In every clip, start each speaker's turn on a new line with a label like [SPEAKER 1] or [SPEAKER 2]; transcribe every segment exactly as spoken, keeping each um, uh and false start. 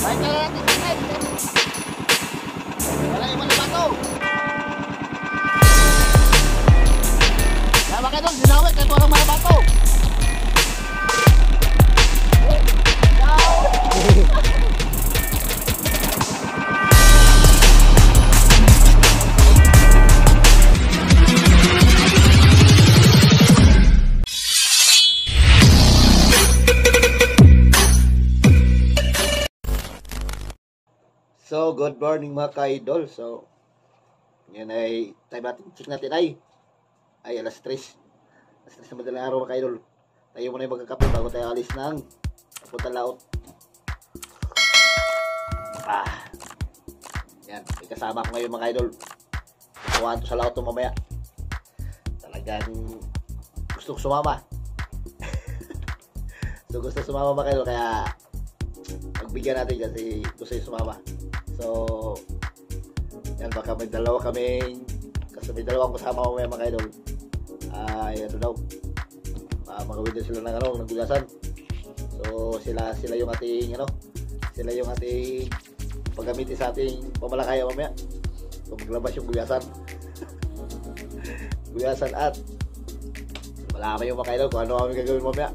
[SPEAKER 1] Baik na natin, tingin. Wala yung mga bato. Kaya mga idol, dinawit kahit walang mga bato.
[SPEAKER 2] So, good morning mga ka-idol. So, yan ay time natin, check natin ay ay alas tres. Alas tres na madaling araw mga ka-idol. Tayo muna yung magkakape bago tayo alis ng papunta laot. Ah, yan, may kasama ko ngayon mga ka-idol. Kuhaan to sa laot to mamaya. Talagang gusto ko sumama. So, gusto sumama mga ka-idol, kaya pagbigyan natin kasi gusto yung sumama. So, yan, baka may dalawa kaming, kasi may dalawang kasama ko mga idol. Ay, ano daw, uh, magawin din sila ng ano, ng gulasan. So, sila, sila yung ating, ano, sila yung ating paggamitin sa ating pamalakaya mamaya. So, maglabas yung gulasan. Gulasan at malaman yung mga idol kung ano kami gagawin mamaya.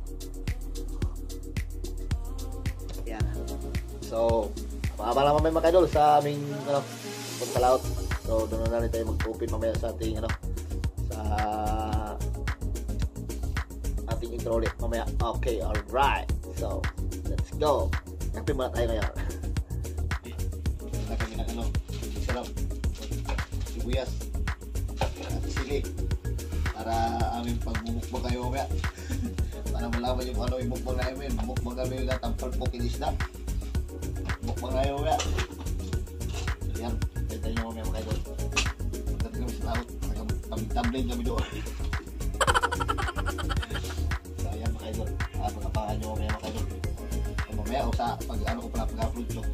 [SPEAKER 2] Yan. So, pakabala mamaya mga idol sa aming ano, pagkalaot. So doon na rin tayo mag-open mamaya sa ating ano, sa ating intro ulit mamaya. Okay, alright. So let's go. Kape muna tayo ngayon. Wala kami ng ano, sarap, sibuyas at sili para aming pagmumukbang kayo mamaya. Para malaman yung ano yung mukbang namin. Mukbang kami yung natampal po kinis na. Mukbang tayo mamaya. So yan, pwede nyo mamaya mga idol. Pagdating kami sa laot, tabling kami doon. So yan mga idol, ah, pagkapakan nyo mamaya mga idol. So mamaya o sa pag ano ko pala pag-upload nyo.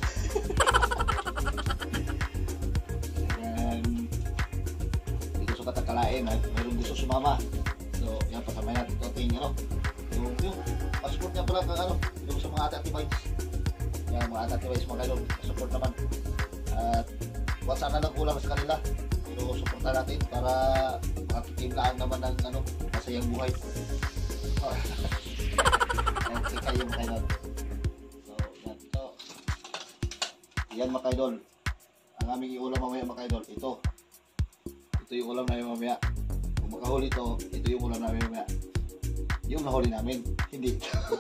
[SPEAKER 2] And hindi ko sukat akalain, mayroong gusto sumama. So yan, pasamay natin ito ating ano, yung, yung passport niya pala kang ano, yung sa mga ati-ati-bites. Yan, mga ati-ati-bites mga idol, support naman. At kung saan na nagkulang sa kanila, pero supportan natin para makatitimlaan naman ng ano, masayang buhay. Oh. Yan, sika yung mga idol. So, yan. So, yan mga idol. Ang aming iulam mamaya mga idol, ito. Ito yung ulam namin mamaya. Kung makahuli ito, ito yung ulam namin mamaya. Yung nahuli namin, hindi.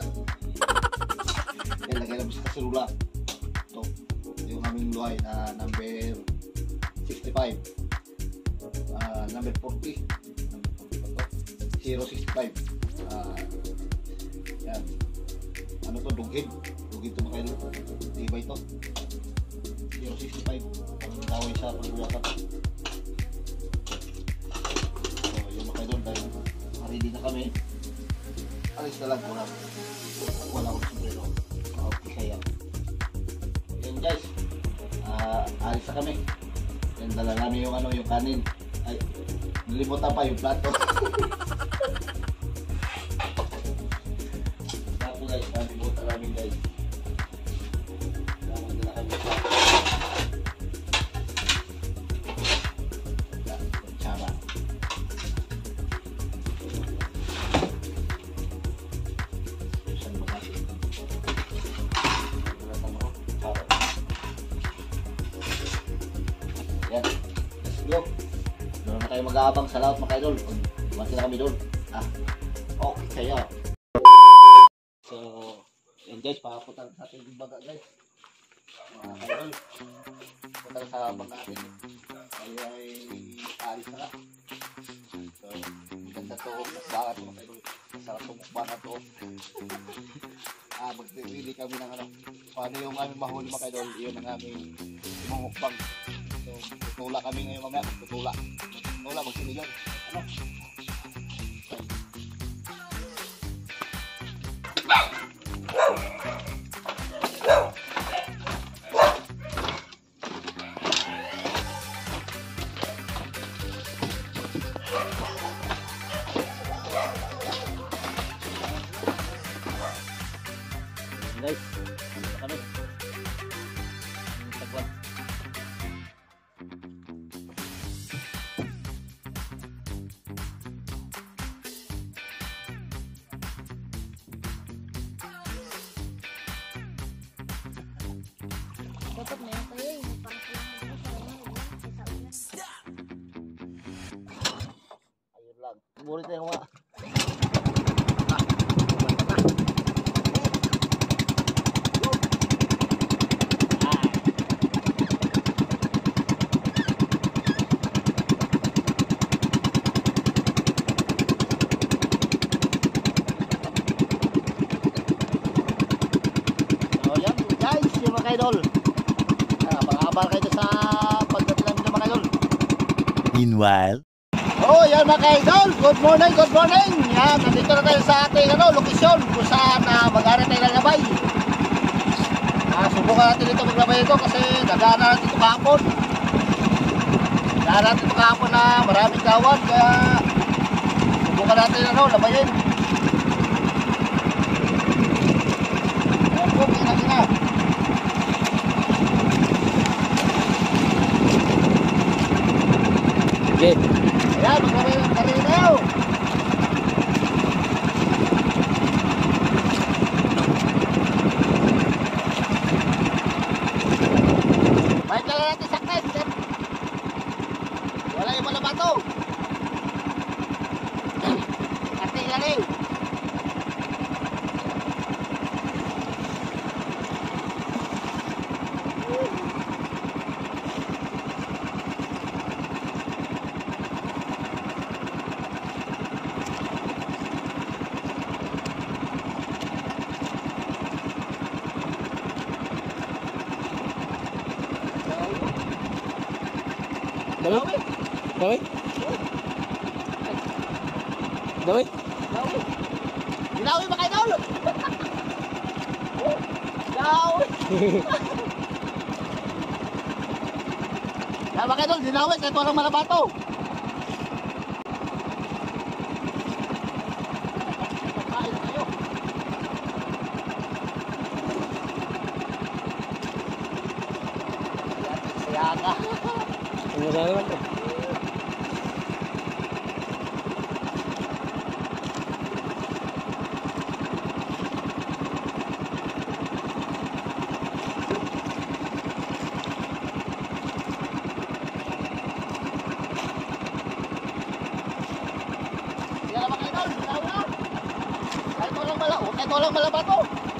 [SPEAKER 2] Yan, lagay namin sa kasulula. Ito, yung aming luhay na number sixty-five. Uh, number forty. Number forty pa to. zero sixty-five. Uh, yan. Ano to? Dugid. Dugid to mga idol. Diba ito? zero sixty-five. Ang gawin sa pagbuwasan. So, yung mga idol, dahil ready na kami. Alis na lang muna. Wala akong sombrero. Okay, kaya. Yan guys. Uh, alis na kami. Yan, dala namin yung ano, yung kanin. Ay, nalimutan pa yung plato. Plato guys, nalimutan namin guys. Kaya magdala kami yung plato. Yan, kutsara. Yan, let's go. Doon na tayo mag-aabang sa laot mga idol. Bumanti na kami doon. Ah, okay kaya. So, yan guys, pakapunta sa ating baga guys. Mga idol, punta sa baga natin. Tayo ay alis na nga. So, ganda to, baga to mga idol. Sarap tumukba na to. Ah, magpipili kami ng ano. Paano yung aming mahuli mga idol, yun ang aming mumukbang. So, tutula kami ngayon mamaya. Tutula. Tutula, magsiligan. Ano? Guys, kami.
[SPEAKER 1] Dapat meron kayo yung para sa lahat ng sarang sa
[SPEAKER 2] Ayun lang. Bulit na yung mga. Idol. Ah, pang-abal kayo sa pagdatilan nila mga idol.
[SPEAKER 3] Meanwhile,
[SPEAKER 2] oh, yan mga idol. Good morning, good morning. Yan, nandito na tayo sa ating ano, lokasyon kung saan uh, mag-ari tayo ng labay. Ah, subukan natin dito maglabay ito kasi nagaan na natin ito kahapon. Nagaan natin ito kahapon na maraming kawan kaya subukan natin ano, labayin. Ayan po, kina-kina.
[SPEAKER 4] Okay.
[SPEAKER 2] Ayan, maglabay ng karinaw. Baik na natin sakit. Wala yung mga bato. Ate na rin.
[SPEAKER 4] Dami? Dami? Dami?
[SPEAKER 2] Dinawi ba kayo daw? Dinawi. Kaya ba kayo daw? Dinawi kahit walang malabato. Kain kayo. Saya ka.
[SPEAKER 4] Ano sa naman to?
[SPEAKER 2] Kaya naman kayo daw, dinawi na. Kahit walang malabato, kahit walang malabato.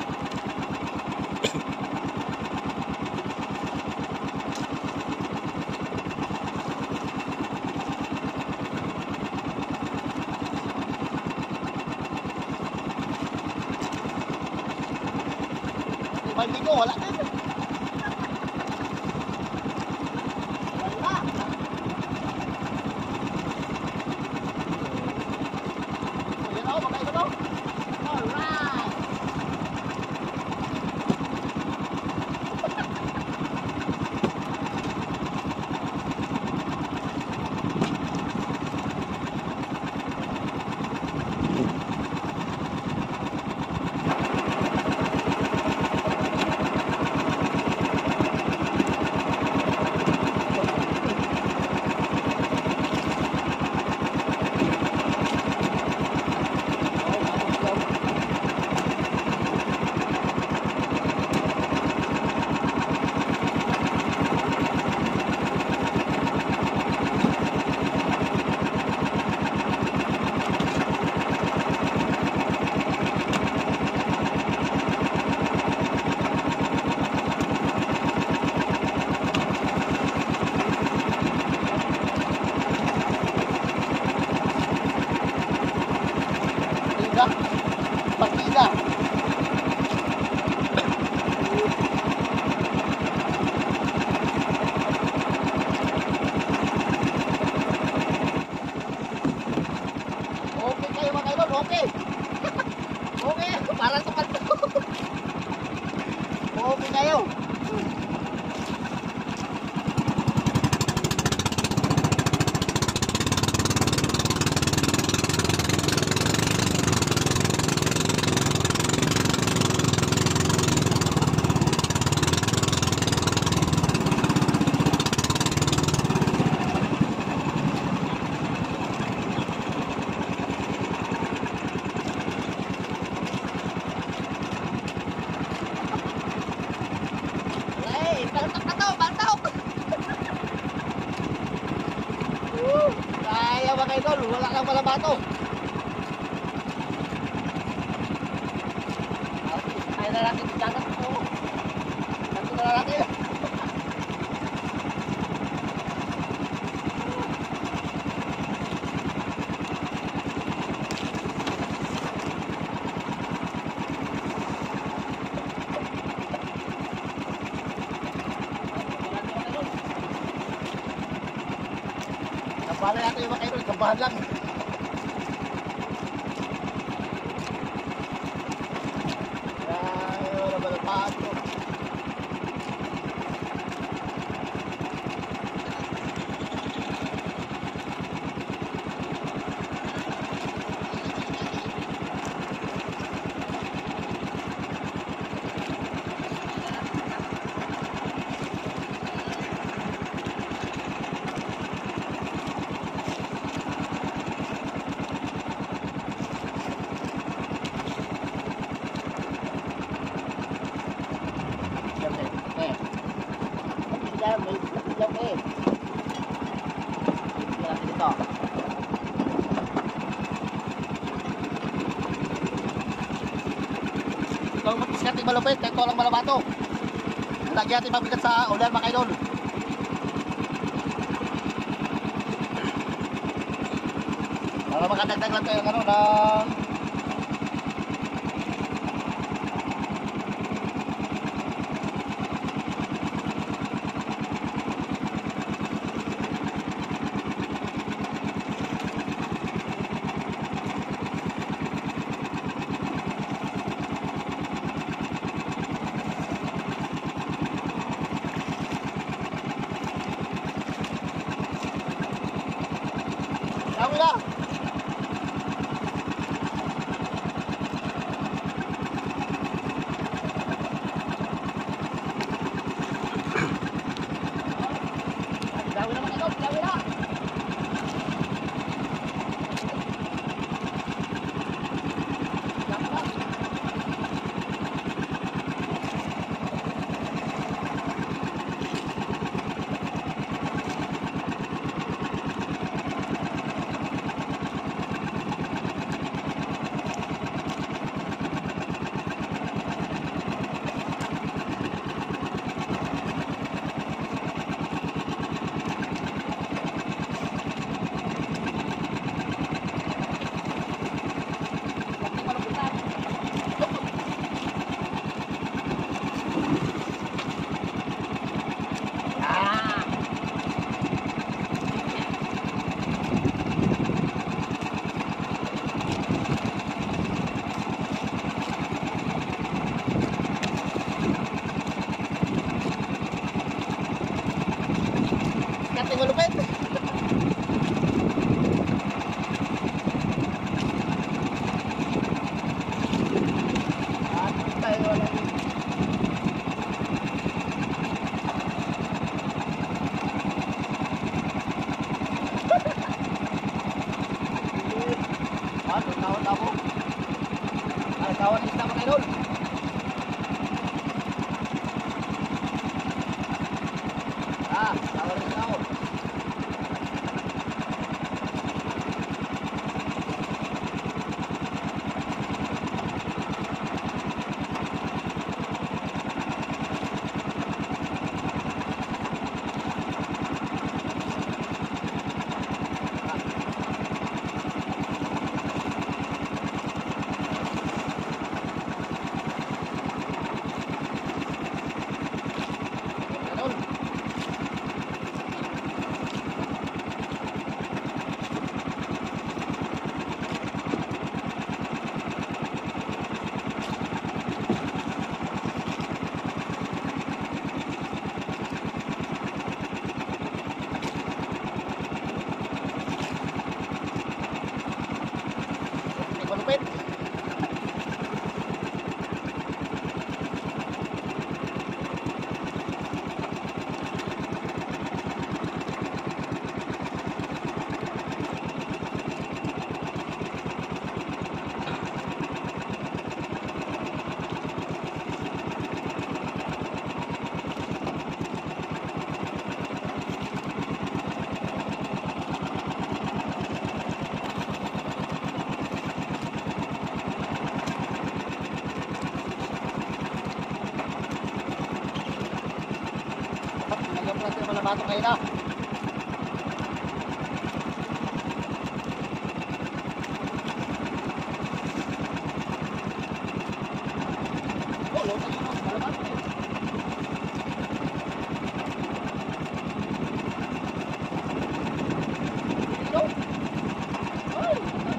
[SPEAKER 2] Baldi ko, wala na. Wala. Ayan ako, magkaiba daw. Alright. Partida. Okay kayo mga idol, okay. Okay, para sa kanto. Okay kayo. malabato.
[SPEAKER 1] Kaya na natin dagat po.
[SPEAKER 2] Ito na natin. Kabahan natin yung mga kayo, kabahan lang. Ay, wala ba na paan to? Eh,
[SPEAKER 1] Diyan, may diyan eh.
[SPEAKER 2] hindi natin ito. Ito ang mag-discarding malupit, ito lang malabato. Lagi natin mabigat sa ulan mga kaidol. Para makadagdag lang tayo ng ano, ng Dami na! Dami na mga kaidol, dami na! Dami na! Kati malupit. At tayo wala. Ah, tawad ako. Ah, tawad kita mga kaidol. Ah, tawad kita ako. malabato kayo na. Oh, lutang yun, oh, malabato eh. Ito. Ay,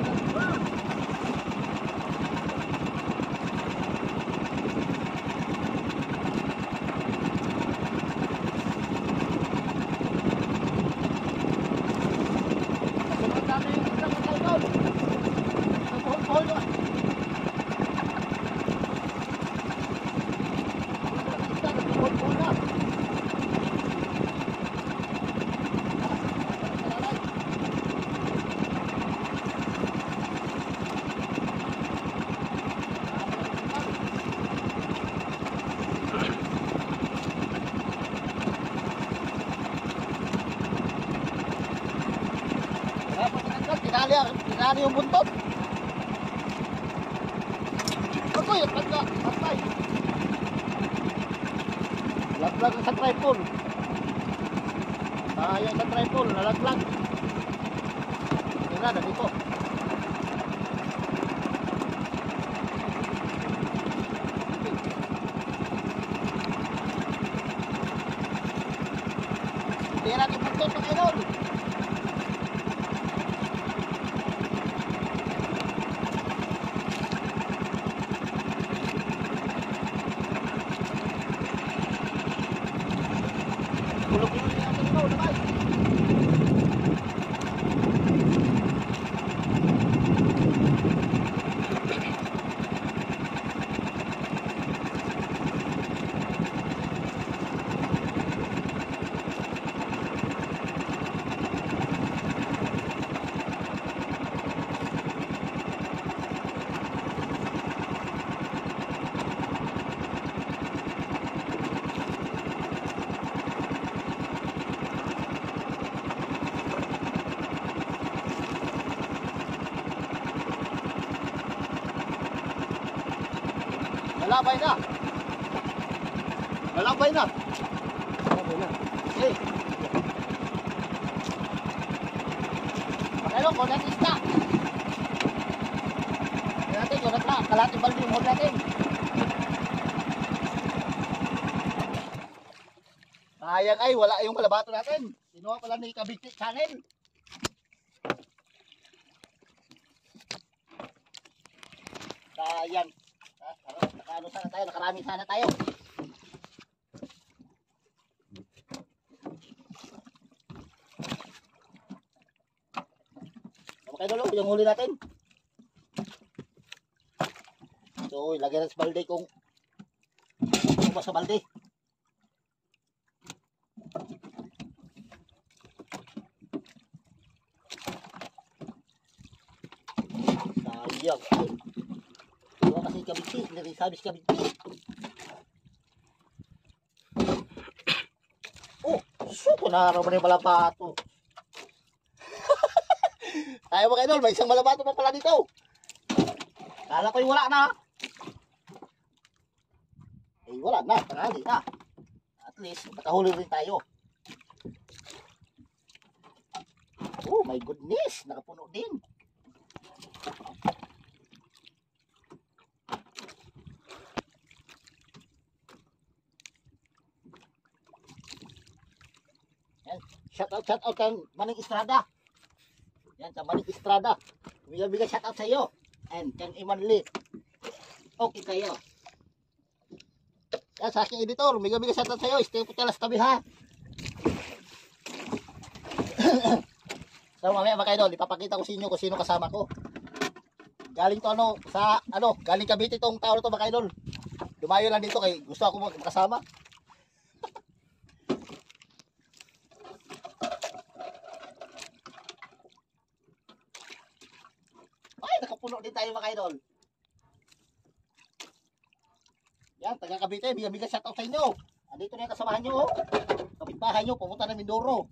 [SPEAKER 2] sobrang dami yung isang kayo. Ang puhol-puhol yun. Ang isang puhol-puhol na. Tinali, tinali yung buntot. Ako yun, pagka, patay. Laglag sa tripod. Sayang sa tripod, nalaglag. Tira na dito. Tira yung buntot ng idol. Gulo-gulo na yung ito, naman. Lalabay na. Lalabay na.
[SPEAKER 4] Sabi na.
[SPEAKER 2] Okay. Pakailan ko natin isda. Kaya natin yun na kalating balde yung hod natin. Sayang ay wala yung kalabato natin. Sinuha pala ni Kabiti Channel. Sayang. Ano sana tayo, nakarami sana tayo. Tama kayo dulo, yung huli natin. So, ilagay na sa balde kung kung ba sa balde. Sayang. Wala kasi kabiti, hindi sabi si kabiti. Oh, suko na naman yung malabato. Tayo mga idol, may isang malabato pa pala dito. Kala ko'y wala na. Eh, wala na, tangali na. At least, nakahuli rin tayo. Oh my goodness, nakapuno din. Shout out, shout out kang Maning Estrada. Yan, sa Maning Estrada. Bigay-bigay shout out sa iyo. And kang Imanli. Okay kayo. Yan, sa aking editor. Bigay-bigay shout out sa iyo. Stay po talas tabi ha. So mamaya mga idol, ipapakita ko sa inyo kung sino kasama ko. Galing to ano, sa ano, galing Cavite tong tao to mga idol. Dumayo lang dito kay gusto ako magkasama. Nakapuno din tayo mga idol. Yan, taga Cavite, biga-biga shoutout sa inyo. Andito na yung kasamahan nyo, oh. Kapitbahay nyo, pumunta na Mindoro.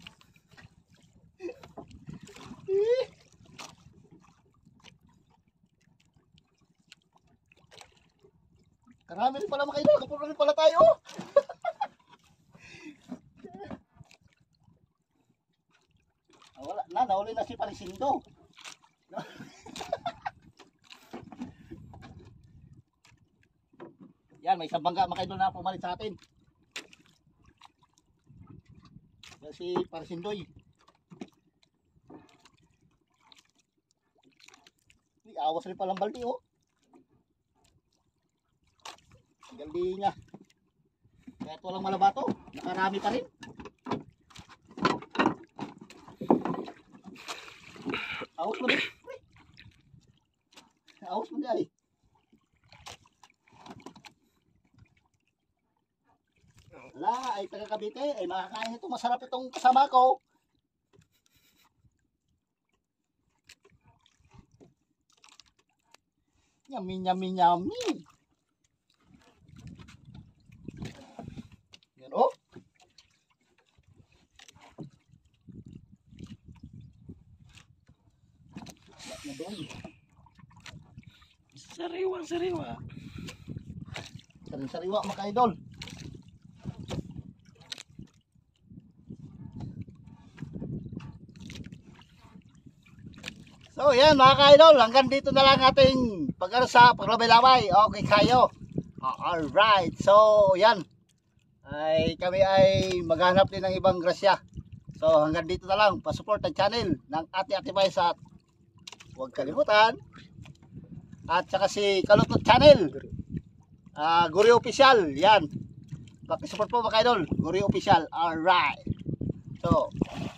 [SPEAKER 2] Karami rin pala mga idol, nakapuno rin pala tayo. nahuli na si Parisindo. Yan, may isang bangga mga idol na pumalit sa atin. Yan si Parisindoy. Di, awas rin palang baldi oh. Galdi niya. Kahit walang malabato, nakarami pa rin. Awas mo din. Awas mo din. Wala, ay taga Cavite, ay makakain ito. Masarap itong kasama ko. Yummy, yummy, yummy. Yan oh.
[SPEAKER 4] Sariwang sariwa.
[SPEAKER 2] Sariwa mga idol. So yan mga ka-idol, hanggang dito na lang ating pag sa paglabay-labay. Okay kayo. Alright, so yan. Ay kami ay maghanap din ng ibang grasya. So hanggang dito na lang, pasupport ang channel ng Ate Atibay sa huwag kalimutan. At saka si Kalutot Channel. Uh, Guri Official, yan. Pakisupport po mga ka-idol, Guri Official. Alright. So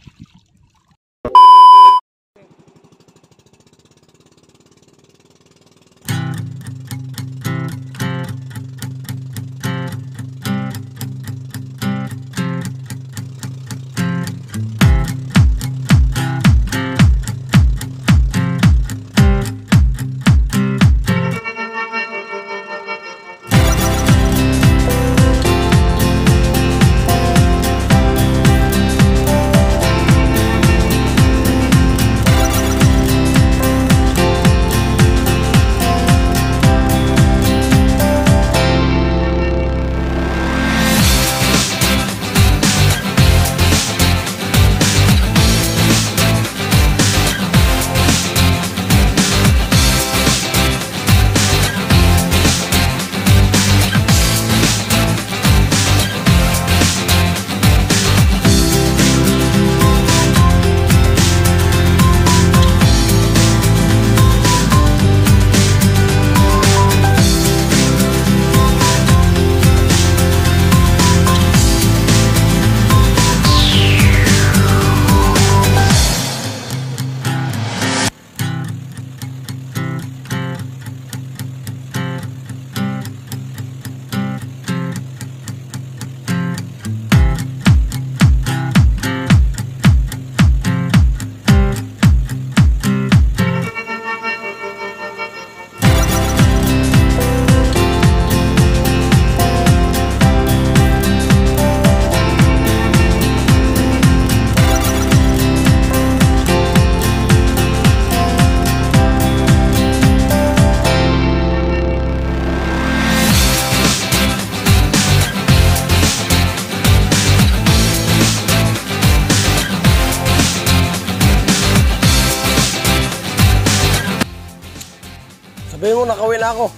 [SPEAKER 4] Sabihin mo, nakawin na ako.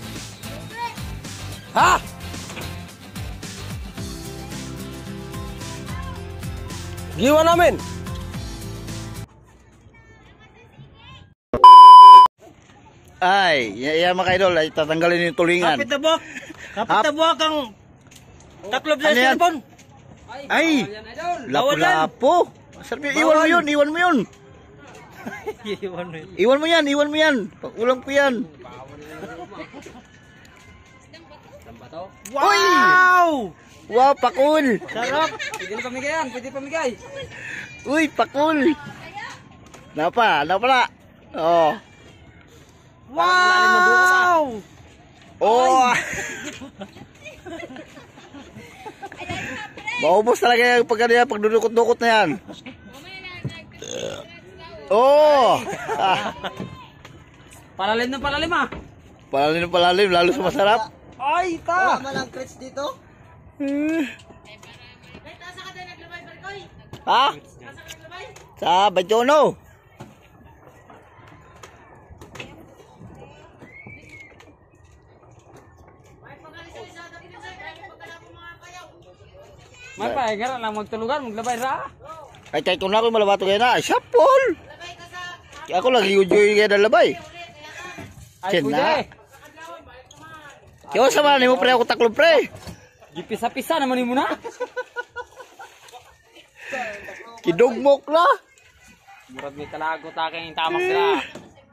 [SPEAKER 4] Ha? Giwa namin.
[SPEAKER 2] ay, yan mga idol, ay tatanggalin yung tulingan.
[SPEAKER 4] Kapit na buwak. Kapit na buwak ang taklob sa
[SPEAKER 2] Ano yan?
[SPEAKER 4] cellphone.
[SPEAKER 2] Ay,
[SPEAKER 4] Bawal yan.
[SPEAKER 2] lapo-lapo. Sabi, iwan mo yun, iwan mo yun.
[SPEAKER 4] Iwan mo yun.
[SPEAKER 2] Iwan mo yan, iwan mo yan. Ulang ko yan.
[SPEAKER 4] Wow!
[SPEAKER 2] Wow, pakul.
[SPEAKER 4] Sarap. Pwede na pamigay yan. Pwede pamigay.
[SPEAKER 2] Uy, pakul. Napa, napa na. Oh.
[SPEAKER 4] Wow!
[SPEAKER 2] Oh. Maubos talaga yung pag, yan, pagdudukot-dukot na yan. Oh. Ah.
[SPEAKER 4] Palalim na palalim ah.
[SPEAKER 2] Palalim na palalim, lalo sa masarap.
[SPEAKER 4] Ay, ta!
[SPEAKER 5] Wala malang crits dito.
[SPEAKER 2] Ha? Sa Bajono.
[SPEAKER 4] May pa, gara lang magtulugan, maglabay ra.
[SPEAKER 5] Ay, kahit kung na ako malabato kayo na, ay, sapol. Kaya ako lagi ujoy kayo na labay.
[SPEAKER 4] Ay,
[SPEAKER 5] Ken
[SPEAKER 4] pwede.
[SPEAKER 5] na. Kaya sa mga mo pre ako taklo pre.
[SPEAKER 4] Gipisa-pisa naman mo na.
[SPEAKER 5] Kidugmok na.
[SPEAKER 4] Murag may kalagot aking tamak sila.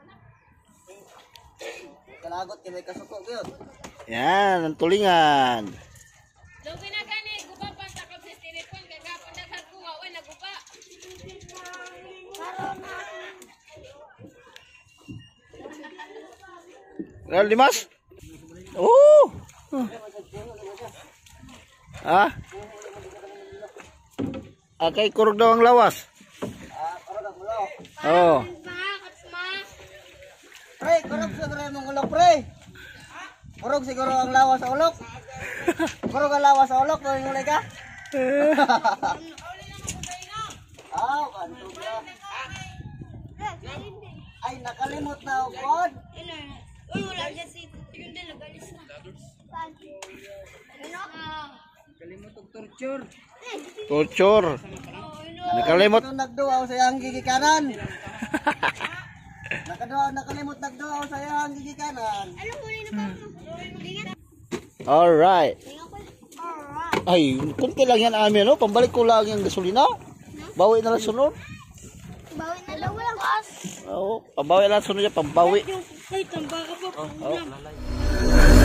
[SPEAKER 2] Kalagot kinay kasuko gyud.
[SPEAKER 5] Yan, ang tulingan.
[SPEAKER 6] Lugi na gani, guba pa sa kap sa telepon kay gapon daghan ko wa oy naguba.
[SPEAKER 5] Real Dimas? Oh. Ah. Akay kurog daw ang lawas. Oh.
[SPEAKER 2] Pre, kurog siguro yung ulok pre. Kurog siguro ang lawas sa ulok. Kurog ang lawas sa ulok, kung ulay ka. Ah, kanto ka. Ay, nakalimot na ako, God.
[SPEAKER 1] Uy, wala dyan si yun din, nagalis na. Ano?
[SPEAKER 5] Torture. Nakalimot.
[SPEAKER 2] Ito nagduaw sa iyang gigikanan. Nakaduaw, nakalimot nagduaw sa iyang gigikanan.
[SPEAKER 1] Ano huli na pa mo? Lingat.
[SPEAKER 5] All right.
[SPEAKER 1] Lingat ko. Alright.
[SPEAKER 5] Ay, kunti lang yan amin, no? Pambalik ko lang yung gasolina. Bawi na lang sunod.
[SPEAKER 1] Bawi na daw walang gas.
[SPEAKER 5] Oo, pambawi lang sunod niya, pambawi.
[SPEAKER 1] Ay, tamba ka pa.
[SPEAKER 5] Oh, oh.